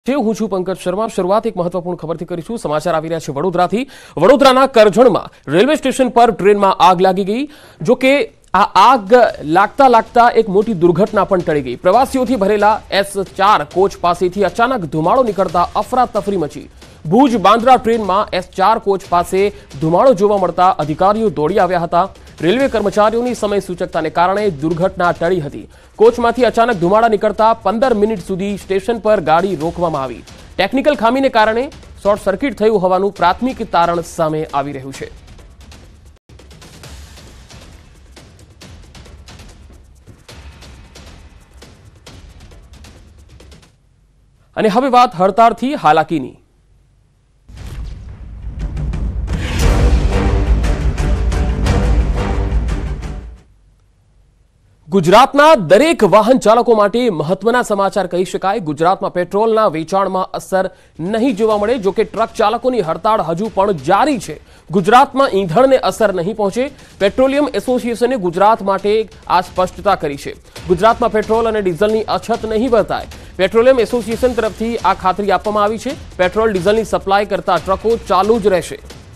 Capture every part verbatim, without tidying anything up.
હું છું પંકજ શર્મા। શરૂઆત એક મહત્વપૂર્ણ ખબરથી કરીશું। સમાચાર આવી રહ્યા છે વડોદરાથી। વડોદરાના કરજણમાં રેલવે સ્ટેશન પર ટ્રેનમાં આગ લાગી ગઈ। જો કે આ આગ લાગતા લાગતા એક મોટી દુર્ઘટના પણ ટળી ગઈ। પ્રવાસીઓથી ભરેલા એસ ચાર કોચ પાસેથી અચાનક ધુમાડો નીકળતા અફરાતફરી મચી। ભુજ બાંદ્રા ટ્રેનમાં એસ ચાર કોચ પાસે ધુમાડો જોવા મળતા અધિકારીઓ દોડી આવ્યા હતા। રેલવે કર્મચારીઓની સમય સૂચકતાને કારણે દુર્ઘટના ટળી હતી। કોચમાંથી અચાનક ધુમાડા નીકળતા પંદર મિનિટ સુધી સ્ટેશન પર ગાડી રોકવામાં આવી। ટેકનિકલ ખામીને કારણે શોર્ટ સર્કિટ થયું હોવાનું પ્રાથમિક તારણ સામે આવી રહ્યું છે। અને હવે વાત હડતાળથી હાલાકીની। ગુજરાતના દરેક વાહન ચાલકો માટે મહત્વના સમાચાર કહી શકાય। ગુજરાતમાં પેટ્રોલના વેચાણમાં અસર નહીં જોવા મળે। જો કે ટ્રક ચાલકોની હડતાળ હજુ પણ જારી છે। ગુજરાતમાં ઈંધણને અસર નહીં પહોંચે। પેટ્રોલિયમ એસોસિએશને ગુજરાત માટે આ સ્પષ્ટતા કરી છે। ગુજરાતમાં પેટ્રોલ અને ડીઝલની અછત નહીં વર્તાય। પેટ્રોલિયમ એસોસિએશન તરફથી આ ખાતરી આપવામાં આવી છે। પેટ્રોલ ડીઝલની સપ્લાય કરતા ટ્રકો ચાલુ જ રહેશે।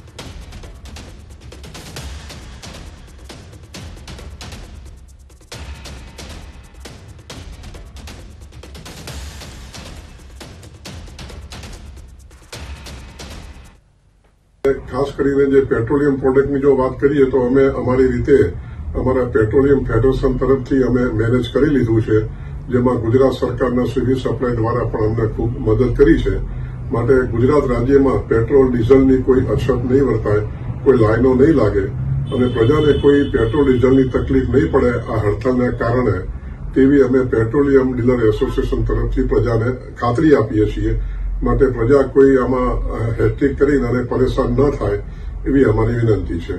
ખાસ કરીને જે પેટ્રોલિયમ પ્રોડક્ટની જો વાત કરીએ તો અમે અમારી રીતે અમારા પેટ્રોલિયમ ફેડરેશન તરફથી અમે મેનેજ કરી લીધું છે, જેમાં ગુજરાત સરકારના સિવિલ સપ્લાય દ્વારા પણ અમને ખૂબ મદદ કરી છે। માટે ગુજરાત રાજ્યમાં પેટ્રોલ ડીઝલની કોઈ અછત નહીં વર્તાય, કોઈ લાઈનો નહીં લાગે અને પ્રજાને કોઈ પેટ્રોલ ડીઝલની તકલીફ નહીં પડે આ હડતાલના કારણે, તેવી અમે પેટ્રોલિયમ ડીલર એસોસિએશન તરફથી પ્રજાને ખાતરી આપીએ છીએ। માટે પ્રજા કોઈ આમાં હેટ્રિક કરીને અને પરેશાન ન થાય એવી અમારી વિનંતી છે।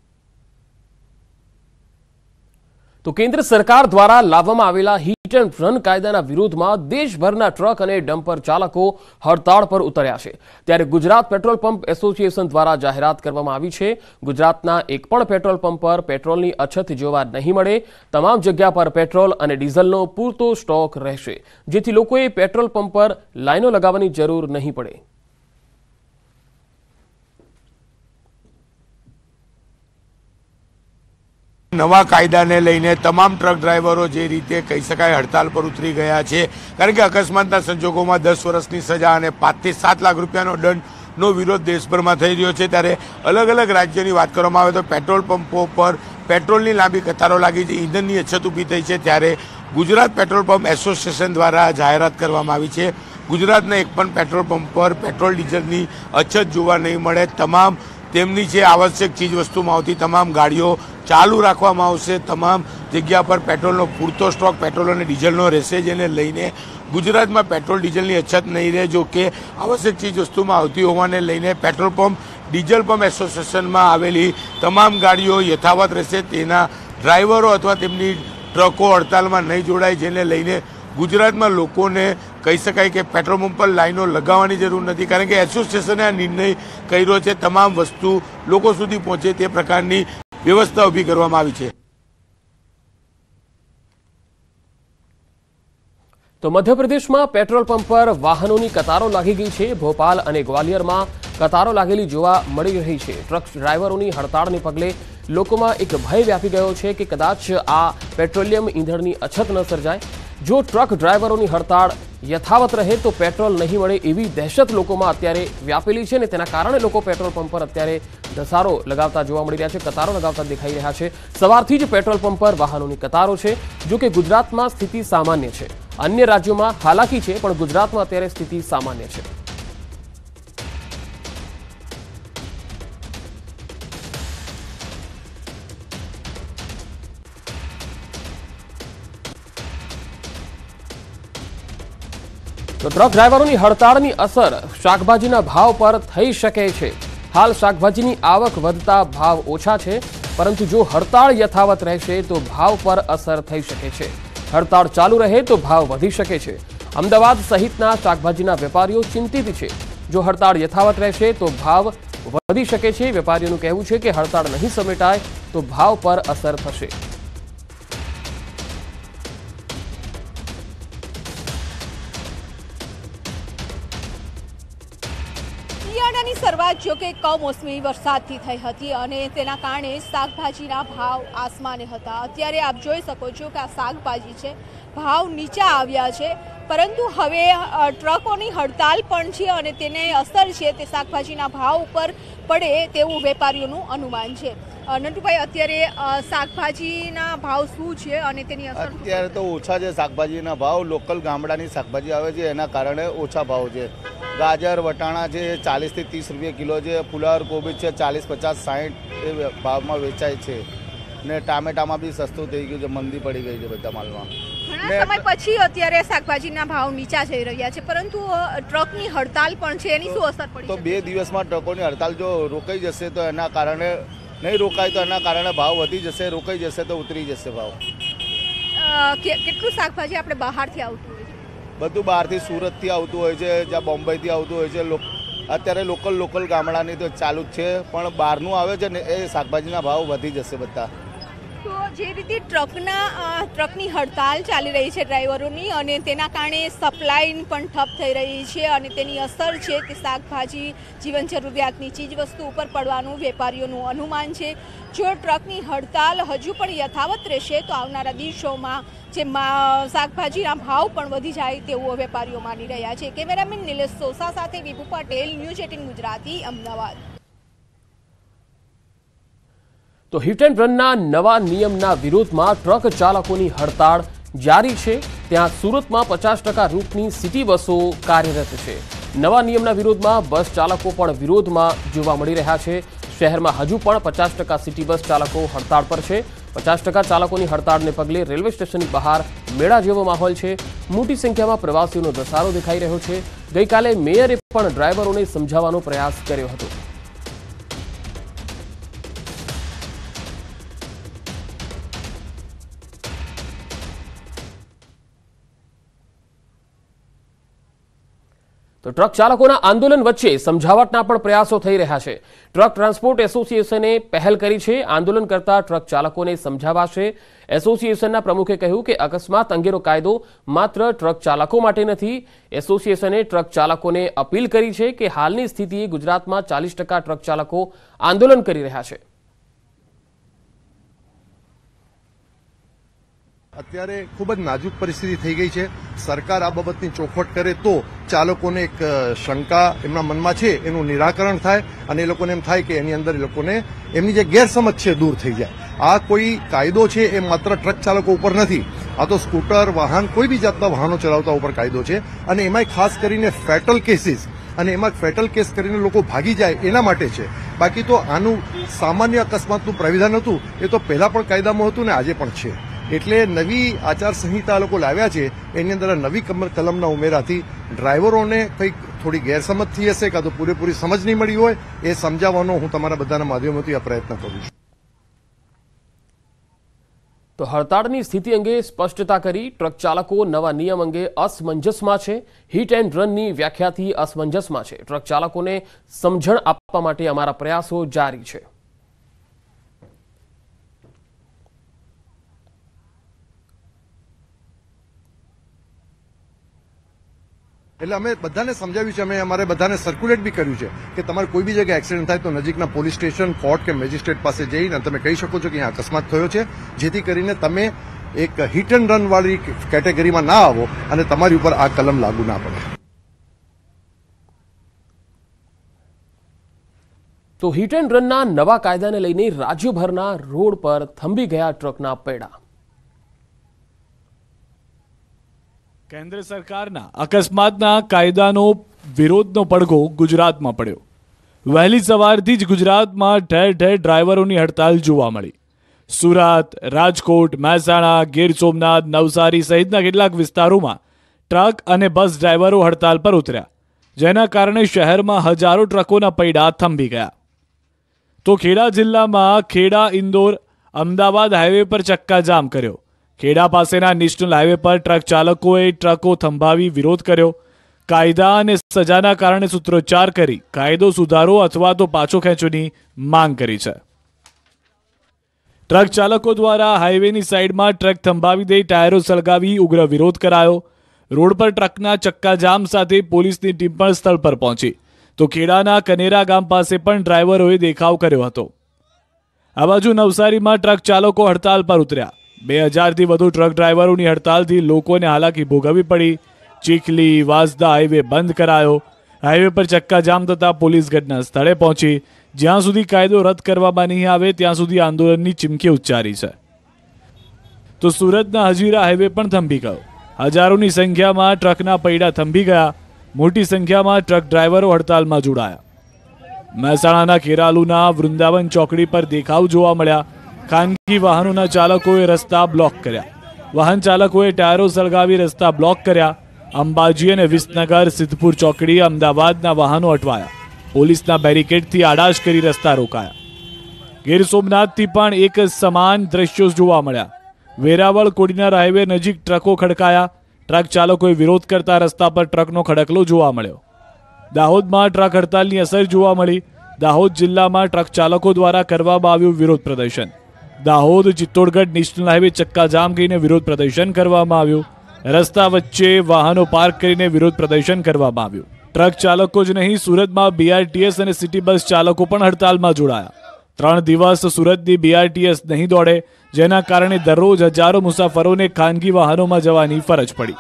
તો કેન્દ્ર સરકાર દ્વારા લાવવામાં આવેલા હિટ એન્ડ રન કાયદાના વિરોધમાં દેશભરના ટ્રક અને ડમ્પર ચાલકો હડતાળ પર ઉતર્યા છે। ત્યારે ગુજરાત પેટ્રોલ પંપ એસોસિએશન દ્વારા જાહેરાત કરવામાં આવી છે। ગુજરાતના એક પણ પેટ્રોલ પંપ પર પેટ્રોલની અછત જોવા નહીં મળે। તમામ જગ્યા પર પેટ્રોલ અને ડીઝલનો પૂરતો સ્ટોક રહેશે, જેથી લોકોએ પેટ્રોલ પંપ પર લાઈનો લગાવવાની જરૂર નહીં પડે। નવા કાયદાને લઈને તમામ ટ્રક ડ્રાઈવરો જે રીતે કહી શકાય હડતાલ પર ઉતરી ગયા છે, કારણ કે અકસ્માતના સંજોગોમાં દસ વર્ષની સજા અને પાંચથી સાત લાખ રૂપિયાનો દંડનો વિરોધ દેશભરમાં થઈ રહ્યો છે। ત્યારે અલગ અલગ રાજ્યોની વાત કરવામાં આવે તો પેટ્રોલ પંપો પર પેટ્રોલની લાંબી કતારો લાગી છે, ઈંધણની અછત ઊભી થઈ છે। ત્યારે ગુજરાત પેટ્રોલ પંપ એસોસિએશન દ્વારા જાહેરાત કરવામાં આવી છે। ગુજરાતના એક પણ પેટ્રોલ પંપ પર પેટ્રોલ ડીઝલની અછત જોવા નહીં મળે। તમામ તેમની જે આવશ્યક ચીજ વસ્તુમાં આવતી તમામ ગાડીઓ ચાલુ રાખવામાં આવશે। તમામ જગ્યા પર પેટ્રોલનો પૂરતો સ્ટોક પેટ્રોલ અને ડીઝલનો રહેશે, જેને લઈને ગુજરાતમાં પેટ્રોલ ડીઝલની અછત નહીં રહે। જો કે આવશ્યક ચીજ વસ્તુમાં આવતી હોવાને લઈને પેટ્રોલ પંપ ડીઝલ પંપ એસોસિએશનમાં આવેલી તમામ ગાડીઓ યથાવત રહેશે। તેના ડ્રાઈવરો અથવા તેમની ટ્રકો હડતાલમાં નહીં જોડાય, જેને લઈને ગુજરાતમાં લોકોને કહી શકાય કે પેટ્રોલ પંપ પર લાઈનો લગાવવાની જરૂર નથી, કારણ કે એસોસિએશને આ નિર્ણય કર્યો છે। તમામ વસ્તુ લોકો સુધી પહોંચે તે પ્રકારની વ્યવસ્થા ઊભી કરવામાં આવી છે। તો મધ્યપ્રદેશમાં પેટ્રોલ પંપ પર વાહનોની કતારો લાગી ગઈ છે। ભોપાલ અને ગ્વાલિયરમાં કતારો લાગેલી જોવા મળી રહી છે। ટ્રક ડ્રાઈવરોની હડતાળને પગલે લોકોમાં એક ભય વ્યાપી ગયો છે કે કદાચ આ પેટ્રોલિયમ ઈંધણની અછત ન સર્જાય। જો ટ્રક ડ્રાઈવરોની હડતાળ યથાવત રહે તો પેટ્રોલ નહીં મળે એવી દહેશત લોકોમાં અત્યારે વ્યાપેલી છે ને તેના કારણે લોકો પેટ્રોલ પંપ પર અત્યારે ધસારો લગાવતા જોવા મળી રહ્યા છે, કતારો લગાવતા દેખાઈ રહ્યા છે। સવારથી જ પેટ્રોલ પંપ પર વાહનોની કતારો છે। જો કે ગુજરાતમાં સ્થિતિ સામાન્ય છે। અન્ય રાજ્યોમાં હાલાકી છે, પણ ગુજરાતમાં અત્યારે સ્થિતિ સામાન્ય છે। તો ટ્રક ડ્રાઈવરોની હડતાળની અસર શાકભાજીના ભાવ પર થઈ શકે છે। હાલ શાકભાજીની આવક વધતા ભાવ ઓછા છે, પરંતુ જો હડતાળ યથાવત રહેશે તો ભાવ પર અસર થઈ શકે છે। હડતાળ ચાલુ રહે તો ભાવ વધી શકે છે। અમદાવાદ સહિતના શાકભાજીના વેપારીઓ ચિંતિત છે। જો હડતાળ યથાવત રહેશે તો ભાવ વધી શકે છે। વેપારીઓનું કહેવું છે કે હડતાળ નહીં સમેટાય તો ભાવ પર અસર થશે। શિયાળાની શરૂઆત જો કે કમોસમી વરસાદથી થઈ હતી અને તેના કારણે શાકભાજીના ભાવ આસમાને હતા। અત્યારે આપ જોઈ શકો છો કે આ શાકભાજી છે ભાવ નીચા આવ્યા છે, પરંતુ હવે ટ્રકોની હડતાલ પણ છે અને તેને અસર છે તે શાકભાજીના ભાવ ઉપર પડે તેવું વેપારીઓનું અનુમાન છે। નટુભાઈ, અત્યારે શાકભાજીના ભાવ શું છે અને તેની અસર? અત્યારે તો ઓછા છે શાકભાજીના ભાવ, લોકલ ગામડાની શાકભાજી આવે છે એના કારણે ઓછા ભાવ છે। ગાજર વટાણા છે ચાલીસથી ત્રીસ રૂપિયા કિલો છે, ફુલાવર કોબીજ છે ચાલીસ પચાસ સાઠ એ ભાવમાં વેચાય છે ને ટામેટામાં બી સસ્તું થઈ ગયું છે, મંદી પડી ગઈ છે બધા માલમાં। ઘણા સમય પછી અત્યારે શાકભાજીના ભાવ નીચા જઈ રહ્યા છે, પરંતુ ટ્રકની હડતાલ પણ છે, એની શું અસર પડી? તો બે દિવસમાં ટ્રકોની હડતાલ જો રોકાઈ જશે તો એના કારણે, નહીં રોકાય તો એના કારણે ભાવ વધી જશે, રોકાઈ જશે તો ઉતરી જશે ભાવ। કેટલું શાકભાજી આપણે બહારથી આવતું હોય છે? બધું બહારથી, સુરતથી આવતું હોય છે, જ્યાં બોમ્બેથી આવતું હોય છે। અત્યારે લોકલ લોકલ ગામડાની તો ચાલુ જ છે, પણ બહારનું આવે છે ને એ શાકભાજીના ભાવ વધી જશે બધા। તો જે રીતે ટ્રકના ટ્રકની હડતાલ ચાલી રહી છે ડ્રાઈવરોની, અને તેના કારણે સપ્લાય પણ ઠપ થઈ રહી છે અને તેની અસર છે તે શાકભાજી જીવન જરૂરિયાતની ચીજવસ્તુ ઉપર પડવાનું વેપારીઓનું અનુમાન છે। જો ટ્રકની હડતાલ હજુ પણ યથાવત રહેશે તો આવનારા દિવસોમાં જે શાકભાજીના ભાવ પણ વધી જાય તેવું વેપારીઓ માની રહ્યા છે। કેમેરામેન નિલેશ સોસા સાથે વિભુ પટેલ, ન્યૂઝ એટીન ગુજરાતી, અમદાવાદ। તો હિટ એન્ડ રનના નવા નિયમના વિરોધમાં ટ્રક ચાલકોની હડતાળ જારી છે। ત્યાં સુરતમાં પચાસ ટકા રૂટની સિટી બસો કાર્યરત છે। નવા નિયમના વિરોધમાં બસ ચાલકો પણ વિરોધમાં જોવા મળી રહ્યા છે। શહેરમાં હજુ પણ પચાસ ટકા સિટી બસ ચાલકો હડતાળ પર છે। પચાસ ટકા ચાલકોની હડતાળને પગલે રેલવે સ્ટેશનની બહાર મેળા જેવો માહોલ છે। મોટી સંખ્યામાં પ્રવાસીઓનો ધસારો દેખાઈ રહ્યો છે। ગઈકાલે મેયરે પણ ડ્રાઈવરોને સમજાવવાનો પ્રયાસ કર્યો હતો। તો ટ્રક ચાલકોના આંદોલન વચ્ચે સમજાવટના પણ પ્રયાસો થઈ રહ્યા છે। ટ્રક ટ્રાન્સપોર્ટ એસોસિએશને પહેલ કરી છે। આંદોલન કરતા ટ્રક ચાલકોને સમજાવાશે। એસોસિએશનના પ્રમુખે કહ્યું કે અકસ્માત અંગેનો કાયદો માત્ર ટ્રક ચાલકો માટે નથી। એસોસિએશને ટ્રક ચાલકોને અપીલ કરી છે કે હાલની સ્થિતિએ ગુજરાતમાં ચાલીસ ટકા ટ્રક ચાલકો આંદોલન કરી રહ્યા છે। અત્યારે ખૂબ જ નાજુક પરિસ્થિતિ થઈ ગઈ છે। સરકાર આ બાબતની ચોખવટ કરે તો ચાલકોને એક શંકા એમના મનમાં છે એનું નિરાકરણ થાય અને એ લોકોને એમ થાય કે એની અંદર એ લોકોને એમની જે ગેરસમજ છે દૂર થઈ જાય। આ કોઈ કાયદો છે એ માત્ર ટ્રક ચાલકો ઉપર નથી, આ તો સ્કૂટર, વાહન, કોઈ બી જાતના વાહનો ચલાવતા ઉપર કાયદો છે અને એમાંય ખાસ કરીને ફેટલ કેસીસ અને એમાં ફેટલ કેસ કરીને લોકો ભાગી જાય એના માટે છે। બાકી તો આનું સામાન્ય અકસ્માતનું પ્રાવિધાન હતું એ તો પહેલા પણ કાયદામાં હતું ને આજે પણ છે। એટલે નવી આચારસંહિતા લોકો લાવ્યા છે, એની અંદર નવી કલમના ઉમેરાથી ડ્રાઈવરોને કંઈક થોડી ગેરસમજ થઈ હશે કાં તો પૂરેપૂરી સમજ નહીં મળી હોય, એ સમજાવવાનો હું તમારા બધાના માધ્યમોથી આ પ્રયત્ન કરું છું। તો હડતાળની સ્થિતિ અંગે સ્પષ્ટતા કરી ટ્રક ચાલકો નવા નિયમ અંગે અસમંજસમાં છે। હિટ એન્ડ રનની વ્યાખ્યાથી અસમંજસમાં છે। ટ્રક ચાલકોને સમજણ આપવા માટે અમારા પ્રયાસો જારી છે। એટલે અમે બધાને સમજાવ્યું છે, અમે અમારે બધાને સર્ક્યુલેટ બી કર્યું છે કે તમારે કોઈ બી જગ્યાએ એક્સિડન્ટ થાય તો નજીકના પોલીસ સ્ટેશન, કોર્ટ કે મેજિસ્ટ્રેટ પાસે જઈને તમે કહી શકો છો કે અહીંયા અકસ્માત થયો છે, જેથી કરીને તમે એક હિટ એન્ડ રન વાળી કેટેગરીમાં ના આવો અને તમારી ઉપર આ કલમ લાગુ ના પડે। તો હિટ એન્ડ રનના નવા કાયદાને લઈને રાજ્યભરના રોડ પર થંભી ગયા ટ્રકના પૈડા। કેન્દ્ર સરકારના અકસ્માતના કાયદાનો વિરોધનો પડઘો ગુજરાતમાં પડ્યો। વહેલી સવારથી જ ગુજરાતમાં ઠેર ઠેર ડ્રાઈવરોની હડતાલ જોવા મળી। સુરત, રાજકોટ, મહેસાણા, ગીર સોમનાથ, નવસારી સહિતના કેટલાક વિસ્તારોમાં ટ્રક અને બસ ડ્રાઈવરો હડતાલ પર ઉતર્યા, જેના કારણે શહેરમાં હજારો ટ્રકોના પૈડા થંભી ગયા। તો ખેડા જિલ્લામાં ખેડા ઇન્દોર અમદાવાદ હાઈવે પર ચક્કાજામ કર્યો। ખેડા પાસેના નેશનલ હાઈવે પર ટ્રક ચાલકોએ ટ્રકો થંભાવી વિરોધ કર્યો। કાયદા અને સજાના કારણે સૂત્રોચ્ચાર કરી કાયદો સુધારો અથવા તો પાછો ખેંચવાની માંગ કરી છે। ટ્રક ચાલકો દ્વારા હાઈવેની સાઈડમાં ટ્રક થંભાવી દઈ ટાયરો સળગાવી ઉગ્ર વિરોધ કરાયો। રોડ પર ટ્રકના ચક્કાજામ સાથે પોલીસની ટીમ પણ સ્થળ પર પહોંચી, તો ખેડાના કનેરા ગામ પાસે પણ ડ્રાઈવરોએ દેખાવ કર્યો હતો। આ બાજુ નવસારીમાં ટ્રક ચાલકો હડતાલ પર ઉતર્યા। બે હજારથી વધુ ટ્રક ડ્રાઈવરોની હડતાલથી લોકોને હાલાકી ભોગવવી પડી। ચીખલી વાંસદા હાઈવે બંધ કરાયો। હાઈવે પર ચક્કાજામ થતાં પોલીસ ઘટના સ્થળે પહોંચી। જ્યાં સુધી કાયદો રદ કરવામાં નહીં આવે ત્યાં સુધી આંદોલનની ચીમકી ઉચ્ચારી છે। તો સુરતના હજીરા હાઈવે પણ થંભી ગયો। હજારોની સંખ્યામાં ટ્રકના પૈડા થંભી ગયા। મોટી સંખ્યામાં ટ્રક ડ્રાઈવરો હડતાલમાં જોડાયા। મહેસાણાના ખેરાલુના વૃંદાવન ચોકડી પર દેખાવ જોવા મળ્યા। ખાનગી વાહનોના ચાલકોએ રસ્તા બ્લોક કર્યા। વાહન ચાલકોએ ટાયરો સળગાવી રસ્તા બ્લોક કર્યા। અંબાજી અને વિસનગર સિદ્ધપુર ચોકડી અમદાવાદના વાહનો અટવાયા। પોલીસના બેરિકેડથી આડાશ કરી રસ્તા રોકાયા। ગીર સોમનાથથી પણ એક સમાન દ્રશ્યો જોવા મળ્યા। વેરાવળ કોડીનાર હાઈવે નજીક ટ્રકો ખડકાયા। ટ્રક ચાલકોએ વિરોધ કરતા રસ્તા પર ટ્રકનો ખડકલો જોવા મળ્યો। દાહોદમાં ટ્રક હડતાલની અસર જોવા મળી। દાહોદ જિલ્લામાં ટ્રક ચાલકો દ્વારા કરવામાં આવ્યું વિરોધ પ્રદર્શન। દાહોદ ચિત્તોડગઢ નેશનલ હાઈવે ચક્કાજામ કરીને વિરોધ પ્રદર્શન કરવામાં આવ્યું। રસ્તા વચ્ચે વાહનો પાર્ક કરીને વિરોધ પ્રદર્શન કરવામાં આવ્યું। ટ્રક ચાલકો જ નહીં, સુરતમાં બીઆરટીએસ અને સિટી બસ ચાલકો પણ હડતાલમાં જોડાયા। ત્રણ દિવસ સુરતની બીઆરટીએસ નહીં દોડે, જેના કારણે દરરોજ હજારો મુસાફરોને ખાનગી વાહનોમાં જવાની ફરજ પડી।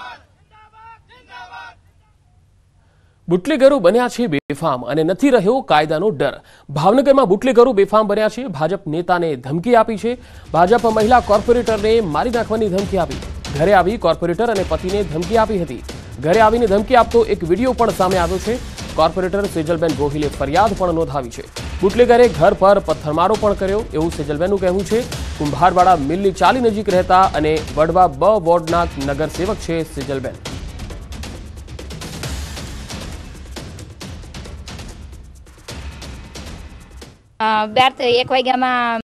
બુટલેગરો બન્યા છે બેફામ અને નથી રહ્યો કાયદાનો ડર। ભાવનગરમાં બુટલેગરો બેફામ બન્યા છે। ભાજપ નેતાને ધમકી આપી છે। ભાજપ મહિલા કોર્પોરેટરને મારી નાખવાની ધમકી આપી। ઘરે આવી કોર્પોરેટર અને પતિને ધમકી આપી હતી। ઘરે આવીને ધમકી આપતો એક વિડીયો પણ સામે આવ્યો છે। કોર્પોરેટર સેજલબેન ગોહિલે ફરિયાદ પણ નોંધાવી છે। બુટલેગરે ઘર પર પથ્થરમારો પણ કર્યો એવું સેજલબેનનું કહેવું છે। કુંભારવાડા મિલની ચાલી નજીક રહેતા અને વડવા બ વોર્ડના નગરસેવક છે સેજલબેન। બાર એક વાગ્યામાં